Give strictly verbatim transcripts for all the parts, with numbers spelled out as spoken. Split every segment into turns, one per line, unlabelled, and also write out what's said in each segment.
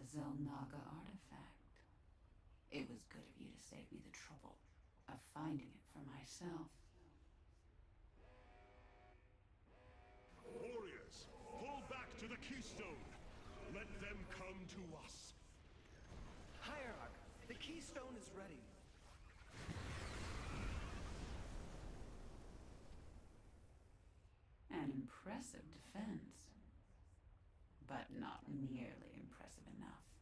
the Zelnaga artifact. It was good of you to save me the trouble of finding it for myself.
Warriors, pull back to the Keystone! Let them come to us!
Hierarch, the Keystone is ready.
An impressive defense, but not nearly impressive enough.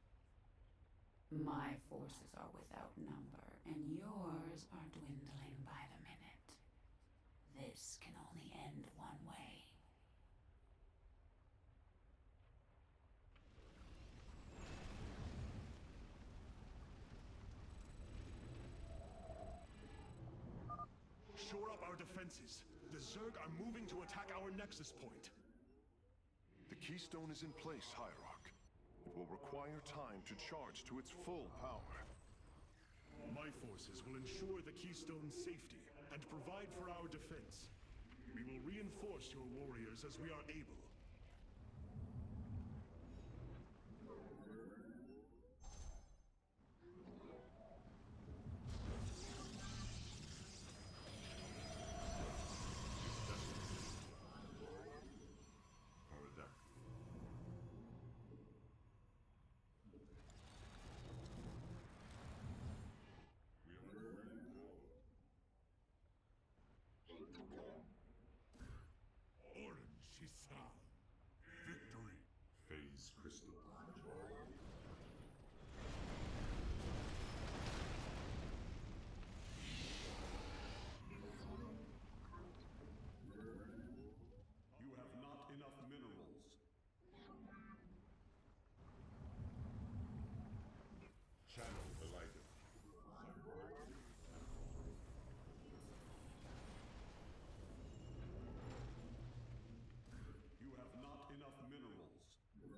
My forces are without number, and yours are dwindling by the minute. This can only end one way.
Shore up our defenses. The Zerg are moving to attack our nexus point.
The Keystone is in place, Hierarch. It will require time to charge to its full power.
My forces will ensure the Keystone's safety and provide for our defense. We will reinforce your warriors as we are able. Orange Shisal. Victory.
Phase crystal.
You have not enough minerals.
Channel delighted.
You have not enough minerals.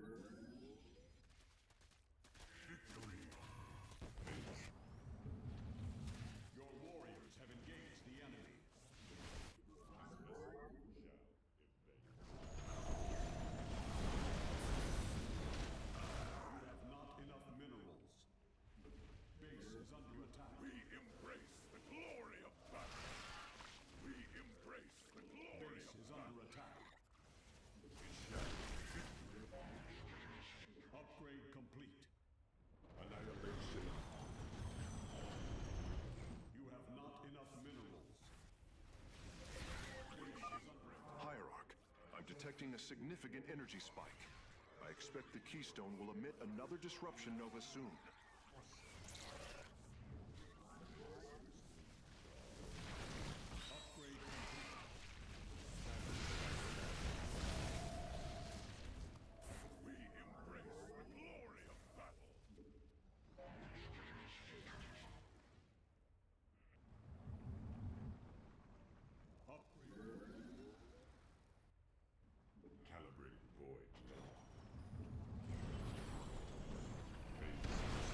Victory.
Your warriors have engaged the enemy. You have not enough minerals. Base is under attack.
We embrace the glory of battle. We embrace the glory
Base
of
is
battle.
under attack. Upgrade complete.
Annihilation.
You have not enough minerals. Base is under attack.
Hierarch, I'm detecting a significant energy spike. I expect the Keystone will emit another disruption nova soon.
Upgrade complete.
We embrace the glory of battle.
Upgrade.
Calibrating void. Phase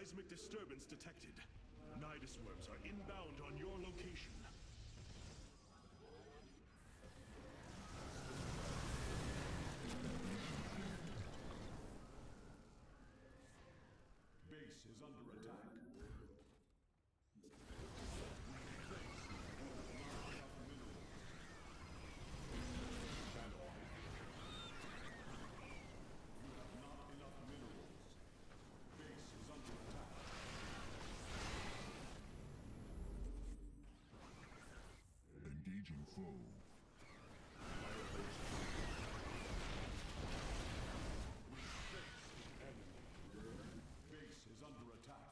Seismic disturbance detected. Nidus worms are inbound on your location.
Base is under attack.
Engaging foe.
Base is under attack.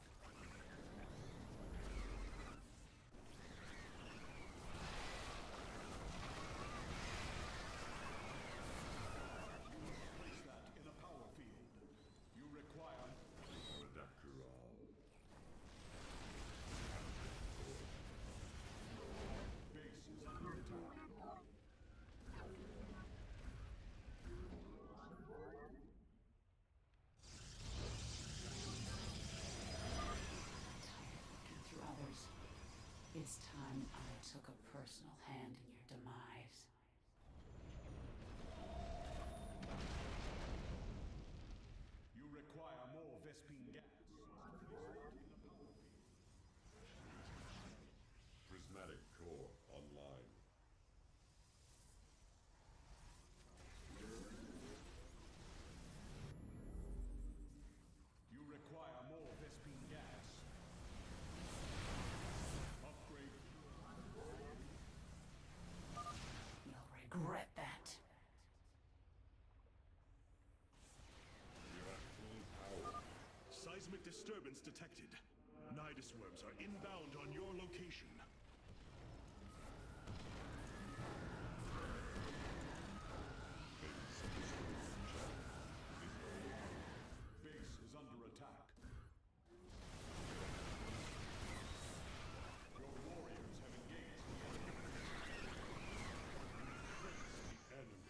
You must place that in a power field. You require
Adactural.
base is under attack.
Looking through others. It's time I took a personal hand in your demise.
You require more Vespine gas.
Prismatic core online.
You require more Vespine gas. Upgrade.
You'll regret that.
You have full power.
Seismic disturbance detected. Nidus worms are inbound on your location.
Base is under attack. Your warriors have engaged the enemy.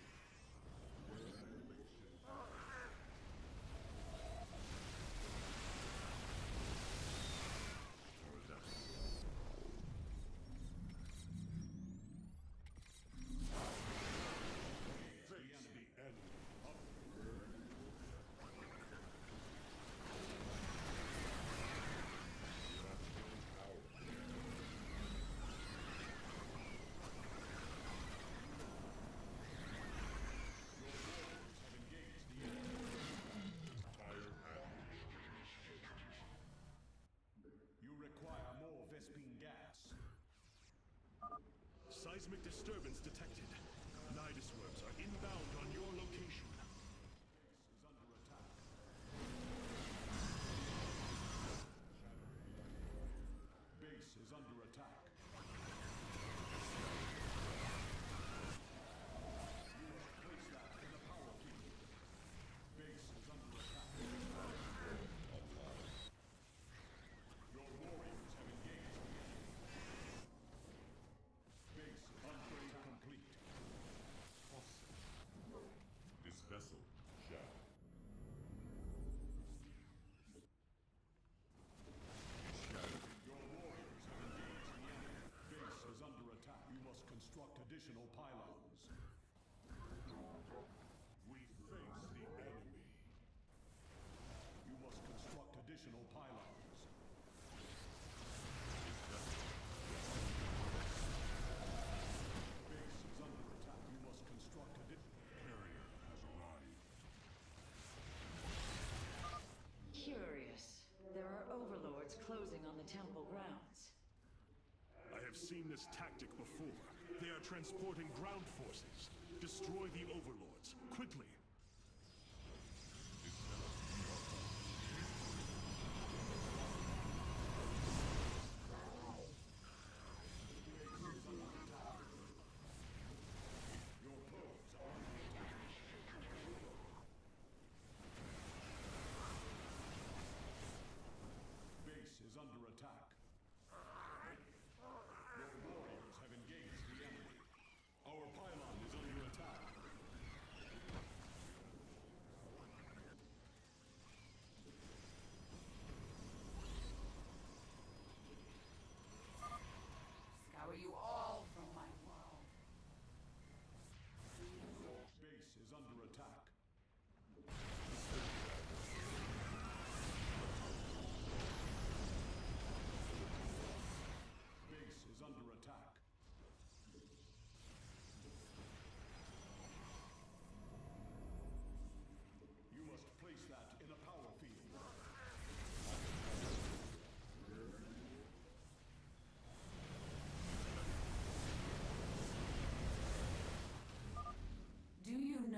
The enemy. Enemy. Have engaged the enemy.
Fire ambush.
You require more Vespine gas.
Seismic disturbance detected. Nidus worms are inbound on your location.
Is under attack. Base is under attack. You must place that in the power field. Base is under attack. Your warriors have engaged the enemy. Base upgrade complete.
This vessel shall.
Your warriors have engaged the enemy. Base is under attack. You must construct additional pylons.
We face the enemy.
You must construct additional pylons. Base is under attack. You must construct additional.
Carrier has arrived.
Curious. There are overlords closing on the temple grounds.
I have seen this tactic before. They are transporting ground forces. Destroy the overlords, quickly.
Your probes are under attack. Base is under attack. Your warriors have engaged the enemy. Our pylon is under attack.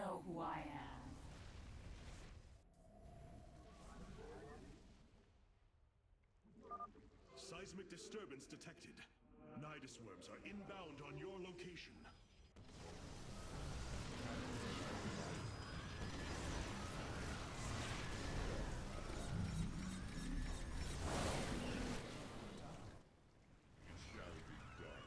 know who I am.
Seismic disturbance detected. Nidus worms are inbound on your location.
It shall be done.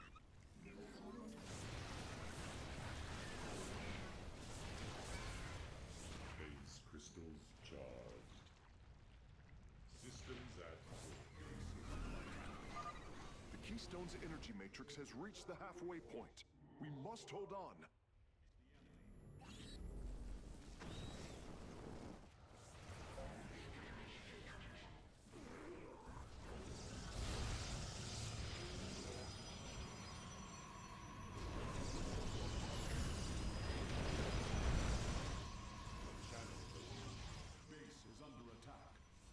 Phase crystals charged. Systems at full base.
The Keystone's energy matrix has reached the halfway point. We must hold on.
Base is under attack.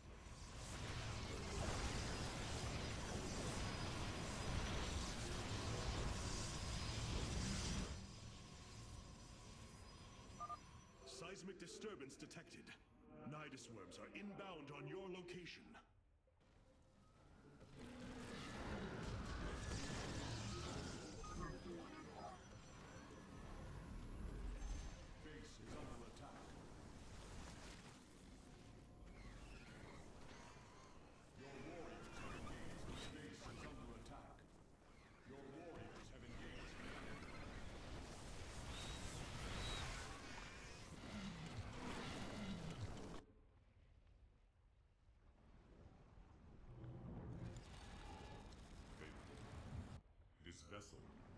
Seismic disturbance detected. Nidus worms are inbound on your location.
Base is under attack. Your warriors have engaged. Base is under attack. Your warriors have engaged the enemy.
Faithful. This vessel.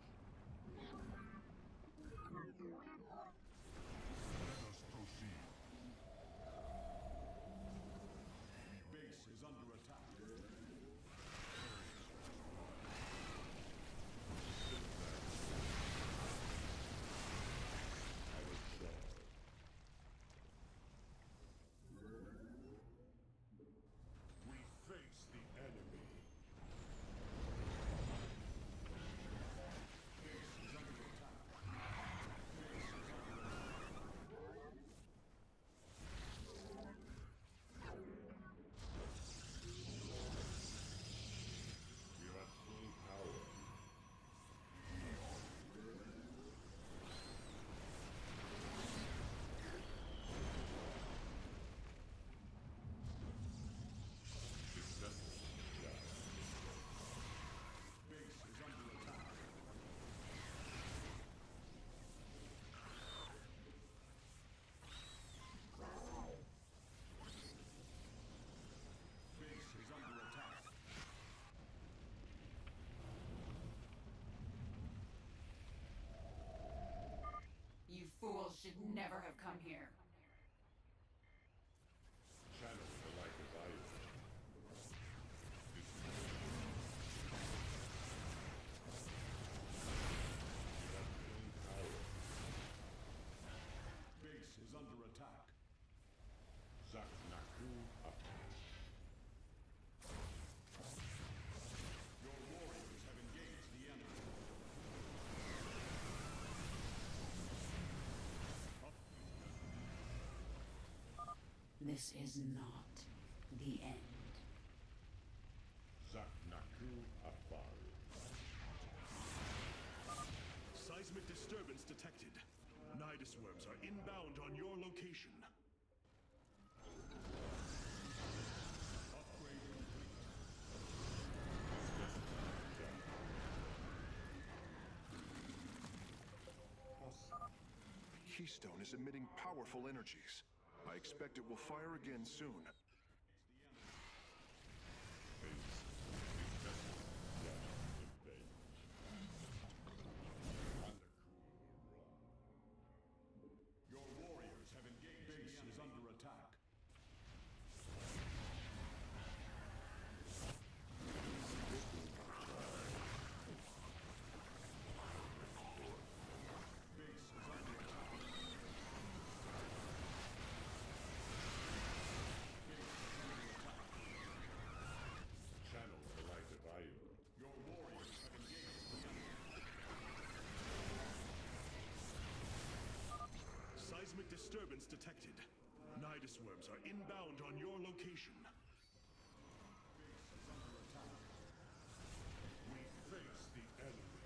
Let us proceed.
Base is under attack.
Our shard. We face the enemy.
Base is under attack. Base is under attack.
We are at full power. This vessel shall.
Base is under attack. Base is under attack.
You fools should never have come here.
Channel the light of iron. This is we are at full power.
Base is under attack.
Zaknaku Apache.
Your warriors have engaged the enemy.
This is not the end.
Zaknaku Afari.
Seismic disturbance detected. Nidus worms are inbound on your location.
Upgrade complete.
The Keystone is emitting powerful energies. I expect it will fire again soon.
Phase. This vessel shall invade.
Your warriors have engaged. Base is under attack. Base is under attack. Base
detected. Nidus worms are inbound on your location.
We face the enemy.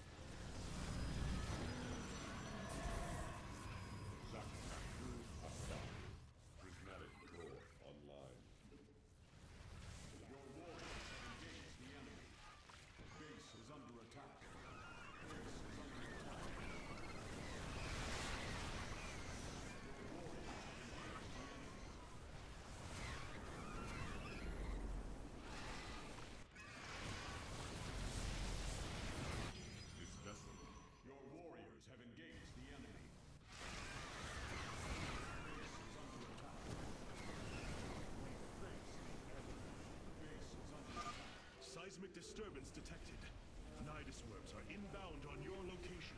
Zaknaku Asari. Prismatic core online.
Your warriors have engaged the enemy. Base is under attack. Base is under attack.
This vessel.
Your warriors have engaged the enemy. Base is under attack. Base is under attack.
Seismic disturbance detected. Nidus worms are inbound on your location.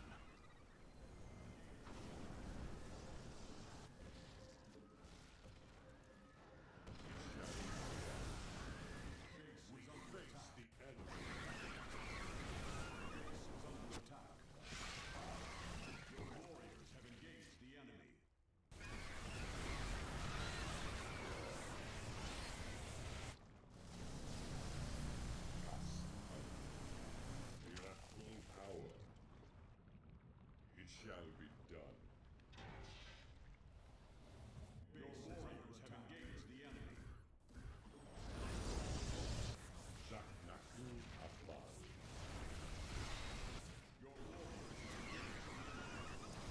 Base is under
Face
attack.
the enemy.
Base is under attack. Your warriors have engaged the enemy.
Miraculous power. It shall be done.
Your warriors have engaged the enemy.
Zaknaku Asari.
Your warriors have engaged the enemy.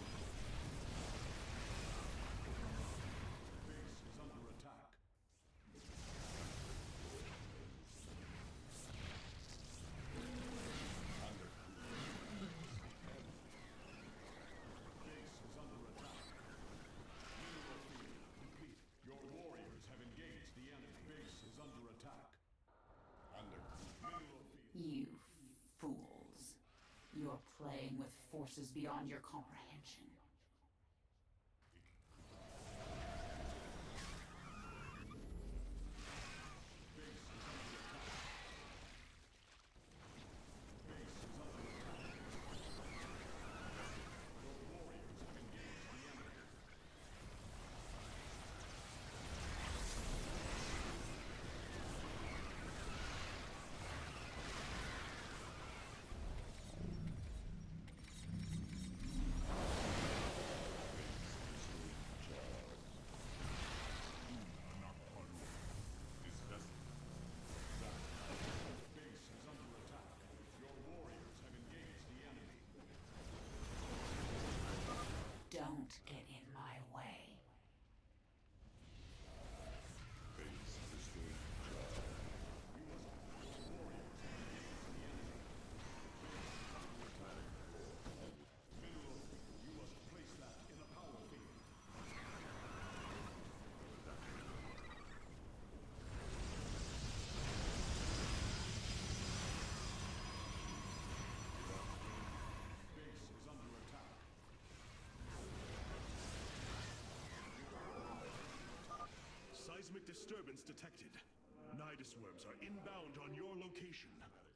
Base is under attack. Base is under attack. Mineral field complete. Your warriors have engaged the enemy. Base is under attack.
Under
Mineral field.
You fools. You're playing with forces beyond your comprehension.
Base is under attack. Base is under attack. Your warriors have engaged the enemy.
this vessel.
Base is under attack. Your warriors have engaged the enemy.
Don't get in my way.
Face pursuing charge.
Mineral field. You must place that in a power field. Base is under attack.
Seismic disturbance detected. Nidus worms are inbound on your location.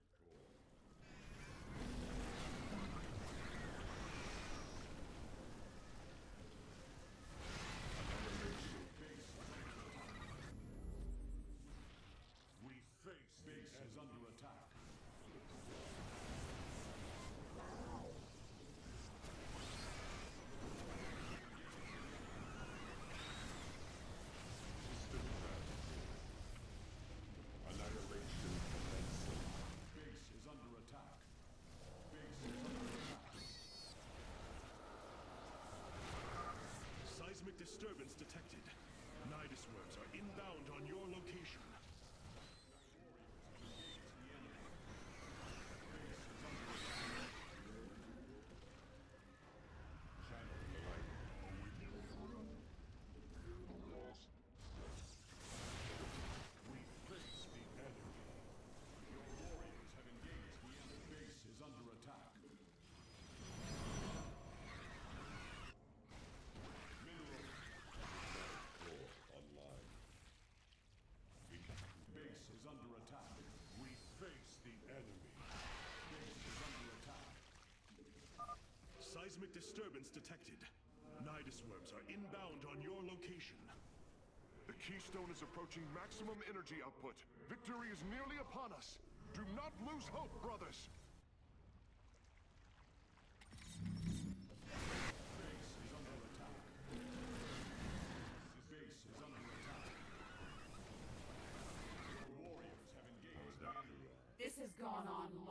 We face the
Base is under attack.
system tragedy. Annihilation commencing.
Base is under attack. Base is under attack.
Seismic disturbance detected. Nidus worms are inbound on your location.
We face the enemy.
Your warriors have engaged the enemy. Base is under attack. Mineral
Core online. We
base is under attack.
we face the enemy.
Base is under attack.
Seismic disturbance detected. Nidus worms are inbound on
Keystone is approaching maximum energy output. Victory is nearly upon us. Do not lose hope, brothers.
Base is under attack. Base is under attack. Your warriors have engaged the enemy.
This has gone on